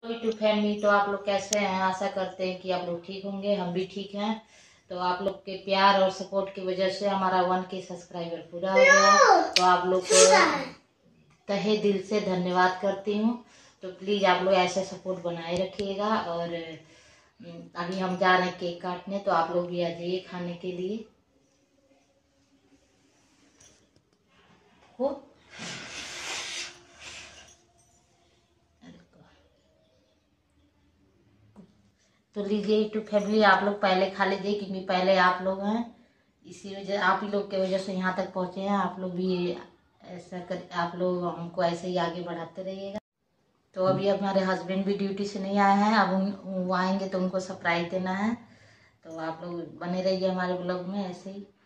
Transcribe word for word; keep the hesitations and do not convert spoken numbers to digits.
YouTube family, तो आप लोग कैसे हैं? आशा करते हैं कि आप लोग ठीक होंगे। हम भी ठीक हैं। तो आप लोग के प्यार और सपोर्ट की वजह से हमारा वन के सब्सक्राइबर पूरा हो गया। तो आप लोग को तहे दिल से धन्यवाद करती हूँ। तो प्लीज़ आप लोग ऐसे सपोर्ट बनाए रखिएगा। और अभी हम जा रहे हैं केक काटने, तो आप लोग भी आ जाइए खाने के लिए। हो तो लीजिए यूट्यूब फैमिली, आप लोग पहले खा लीजिए, क्योंकि पहले आप लोग हैं, इसी वजह आप ही लोग के वजह से यहाँ तक पहुँचे हैं। आप लोग भी ऐसा कर, आप लोग हमको ऐसे ही आगे बढ़ाते रहिएगा। तो अभी हमारे हस्बैंड भी ड्यूटी से नहीं आए हैं। अब वो आएंगे तो उनको सरप्राइज देना है। तो आप लोग बने रहिए हमारे ब्लॉग में ऐसे ही।